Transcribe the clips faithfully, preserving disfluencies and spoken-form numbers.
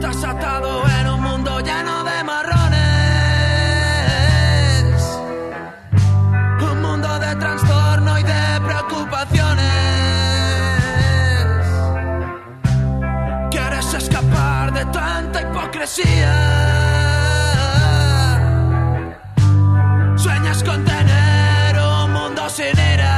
Estás atado en un mundo lleno de marrones, un mundo de trastorno y de preocupaciones. Quieres escapar de tanta hipocresía, sueñas con tener un mundo sin ira.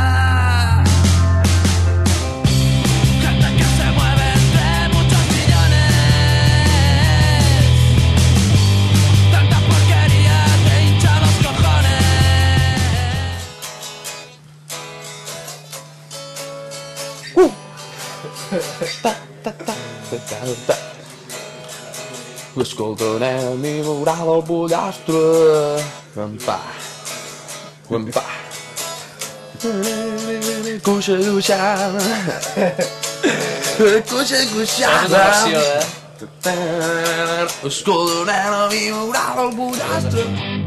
Ta, ta, ta, ta, ta. Ascolto nel murato bugliastro. Wampa, wampa. Cuscia cusciana, cuscia cusciana. Ascolto nel murato bugliastro.